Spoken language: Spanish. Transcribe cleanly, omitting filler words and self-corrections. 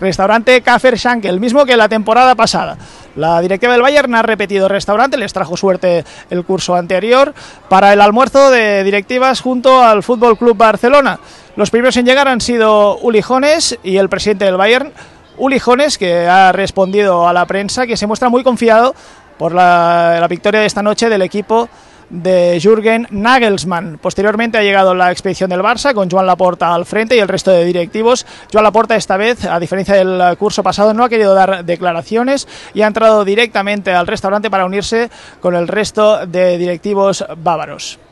restaurante Kaffeeschank, el mismo que la temporada pasada. La directiva del Bayern ha repetido restaurante, les trajo suerte el curso anterior para el almuerzo de directivas junto al Fútbol Club Barcelona. Los primeros en llegar han sido Uli Hoeneß y el presidente del Bayern, Uli Hoeneß, que ha respondido a la prensa que se muestra muy confiado por la victoria de esta noche del equipo de Jürgen Nagelsmann. Posteriormente ha llegado la expedición del Barça con Joan Laporta al frente y el resto de directivos. Joan Laporta esta vez, a diferencia del curso pasado, no ha querido dar declaraciones y ha entrado directamente al restaurante para unirse con el resto de directivos bávaros.